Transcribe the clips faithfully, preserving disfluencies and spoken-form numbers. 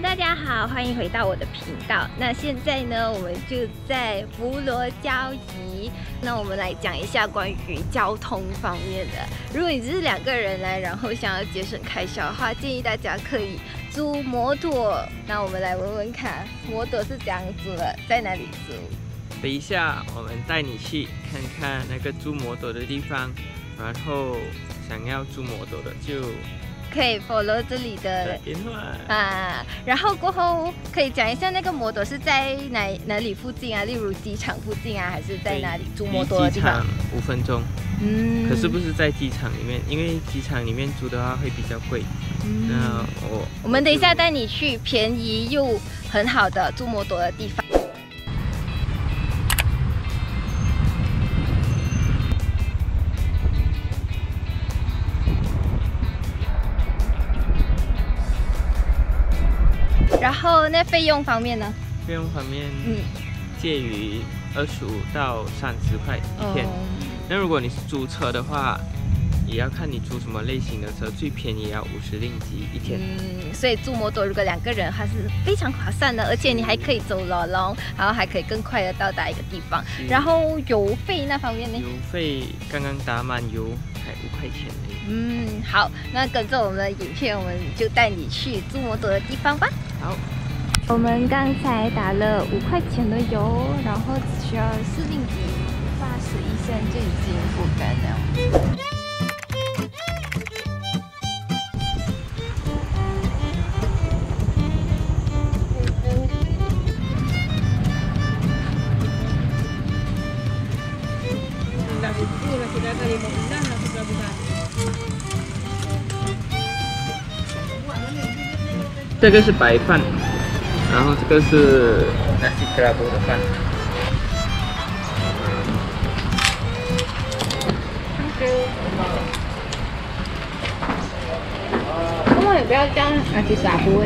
大家好，欢迎回到我的频道。那现在呢，我们就在佛罗交怡。那我们来讲一下关于交通方面的。如果你只是两个人来，然后想要节省开销的话，建议大家可以租摩托。那我们来问问看，摩托是怎样租的，在哪里租？ 等一下，我们带你去看看那个租摩托的地方，然后想要租摩托的就。 可以 follow 这里的电话啊，然后过后可以讲一下那个摩托是在哪哪里附近啊？例如机场附近啊，还是在哪里租摩托的地方？ 五分钟。嗯。可是不是在机场里面，因为机场里面租的话会比较贵。嗯。那我我们等一下带你去便宜又很好的租摩托的地方。 然后那费用方面呢？ 费用方面，嗯，介于二十五到三十块一天。嗯、那如果你是租车的话，也要看你租什么类型的车，最便宜要五十令吉一天。嗯， 所以租摩托如果两个人，它是非常划算的，而且你还可以走老龙，然后还可以更快的到达一个地方。然后油费那方面呢？ 油费刚刚打满油才五块钱而已。 嗯，好，那跟着我们的影片，我们就带你去租摩托的地方吧。 好， 我们刚才打了五块钱的油，然后只需要四令吉，八十一仙就已经不干了。 这个是白饭，然后这个是 nasi kerabu 的饭。 为什么也不要加 nasi kerabu？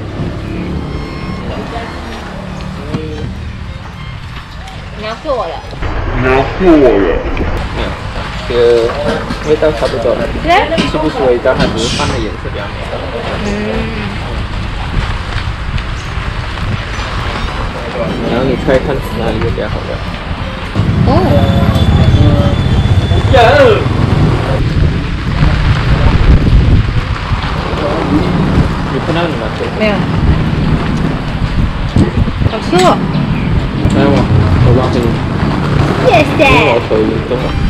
你要付我了。 你要付我了。没有，这个味道差不多了。是不是味道？它只是饭的颜色比较美。嗯。 然后你猜看哪一个比较好的？哦，有。你看到你吗？ 没有。好吃哦。 来我，我帮你。 谢谢。 因为我手运动了。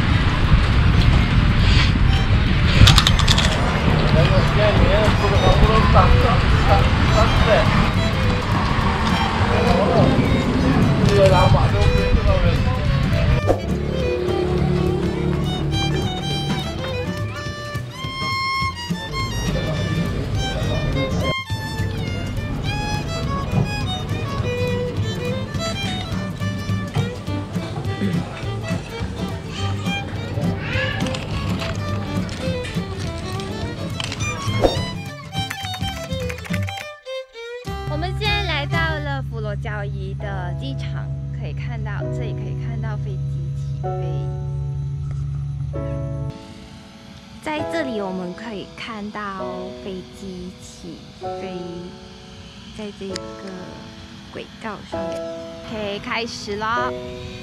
我们现在来到了佛罗交怡的机场，可以看到这里可以看到飞机起飞。在这里我们可以看到飞机起飞，在这个轨道上面。OK， 开始了。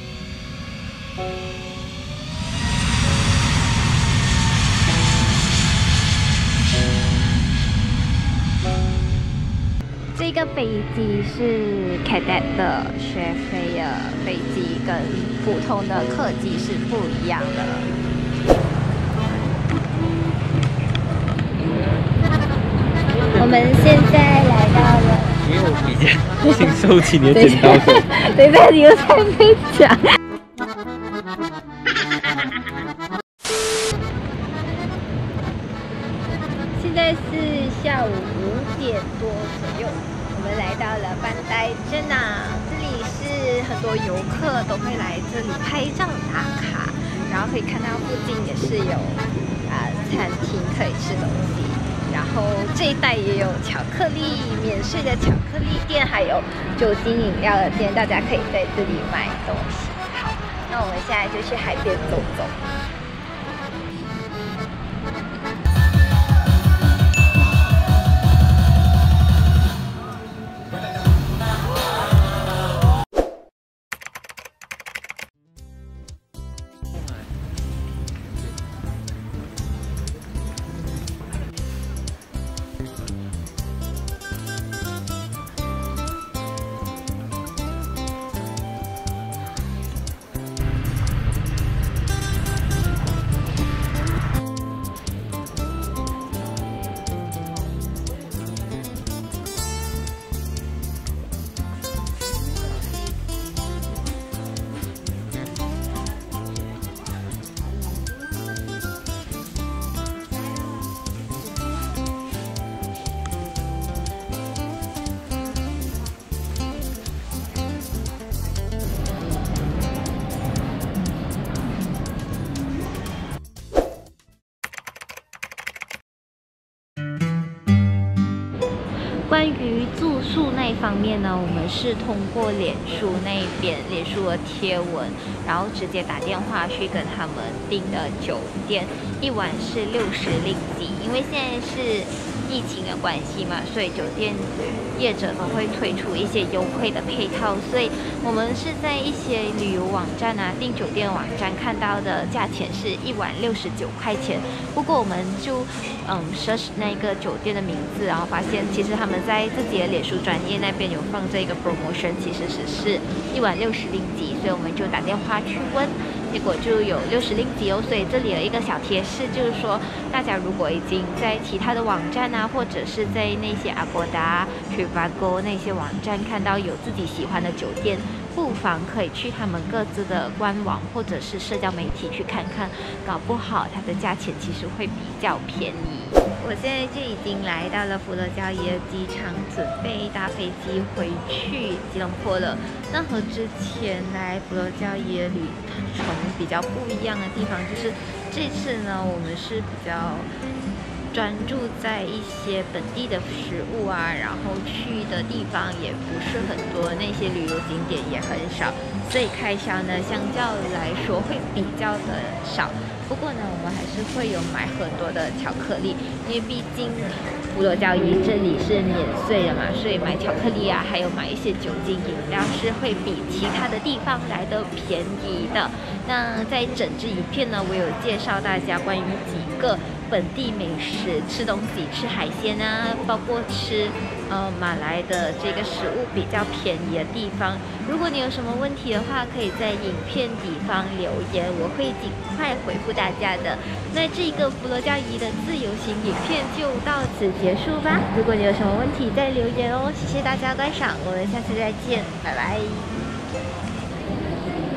这个飞机是 cadet 的学飞的飞机，跟普通的客机是不一样的。我们现在来到了， 因为我比较请收起你的剪刀手。 等一下，你又在被讲。现在是下午五点多左右，我们来到了班代镇啊，这里是很多游客都会来这里拍照打卡，然后可以看到附近也是有啊、呃、餐厅可以吃东西，然后这一带也有巧克力免税的巧克力店，还有酒精饮料的店，大家可以在这里买东西。好，那我们现在就去海边走走。 关于住宿那一方面呢，我们是通过脸书那边脸书的贴文，然后直接打电话去跟他们订的酒店，一晚是六十令吉。因为现在是疫情的关系嘛，所以酒店业者都会推出一些优惠的配套，所以我们是在一些旅游网站啊、订酒店网站看到的价钱是一晚六十九块钱。不过我们就嗯 search 那个酒店的名字，然后发现其实他们在自己的脸书专业那边有放这个 promotion， 其实只是一晚六十令吉，所以我们就打电话去问。结果就有六十令吉哦，所以这里有一个小贴士，就是说大家如果已经在其他的网站啊，或者是在那些 Agoda、Trivago 那些网站看到有自己喜欢的酒店，不妨可以去他们各自的官网或者是社交媒体去看看，搞不好它的价钱其实会比较便宜。我现在就已经来到了佛罗交伊的机场，准备搭飞机回去吉隆坡了。那和之前来佛罗交伊的旅程比较不一样的地方，就是这次呢，我们是比较专注在一些本地的食物啊，然后去的地方也不是很多，那些旅游景点也很少，所以开销呢相较来说会比较的少。不过呢，我们还是会有买很多的巧克力，因为毕竟佛罗交伊这里是免税的嘛，所以买巧克力啊，还有买一些酒精饮料是会比其他的地方来的便宜的。那在整支影片呢，我有介绍大家关于几个本地美食，吃东西，吃海鲜啊，包括吃呃马来的这个食物比较便宜的地方。如果你有什么问题的话，可以在影片底方留言，我会尽快回复大家的。那这个佛罗交伊的自由行影片就到此结束吧。如果你有什么问题，再留言哦。谢谢大家观赏，我们下次再见，拜拜。